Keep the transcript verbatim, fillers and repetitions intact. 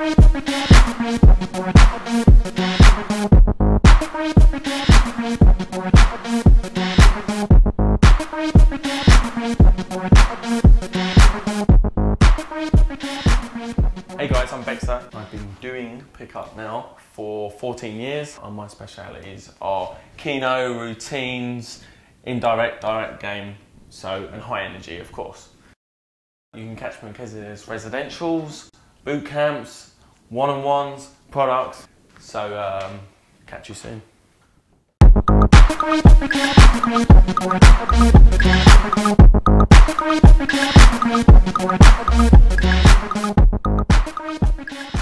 Hey guys, I'm BECKSTER. I've been doing pickup now for fourteen years, and my specialities are keno, routines, indirect, direct game, so and high energy, of course. You can catch me in Kezia's residentials, boot camps, one-on-ones, products. So um, catch you soon. Thank you.